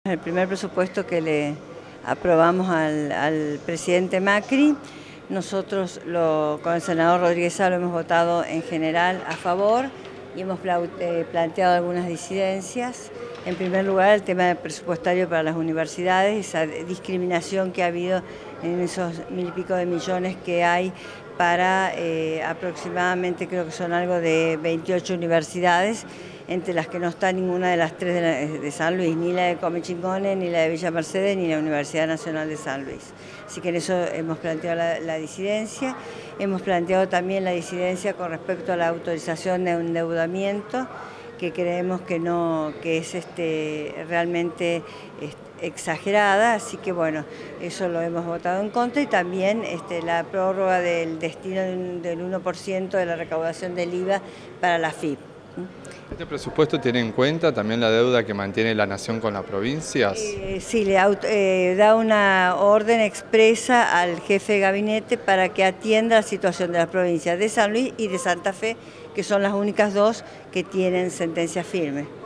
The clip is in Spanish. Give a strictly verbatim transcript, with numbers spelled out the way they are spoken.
El primer presupuesto que le aprobamos al, al presidente Macri, nosotros lo, con el senador Rodríguez Sá lo hemos votado en general a favor y hemos eh, planteado algunas disidencias. En primer lugar, el tema presupuestario para las universidades, esa discriminación que ha habido en esos mil y pico de millones que hay para eh, aproximadamente, creo que son algo de veintiocho universidades, entre las que no está ninguna de las tres de, la, de San Luis, ni la de Comechingones, ni la de Villa Mercedes, ni la Universidad Nacional de San Luis. Así que en eso hemos planteado la, la disidencia. Hemos planteado también la disidencia con respecto a la autorización de endeudamiento, que creemos que no, que es este, realmente este, exagerada, así que bueno, eso lo hemos votado en contra, y también este, la prórroga del destino del uno por ciento de la recaudación del I V A para la F I P. ¿Este presupuesto tiene en cuenta también la deuda que mantiene la Nación con las provincias? Eh, sí, le auto, eh, da una orden expresa al jefe de gabinete para que atienda la situación de las provincias de San Luis y de Santa Fe, que son las únicas dos que tienen sentencia firme.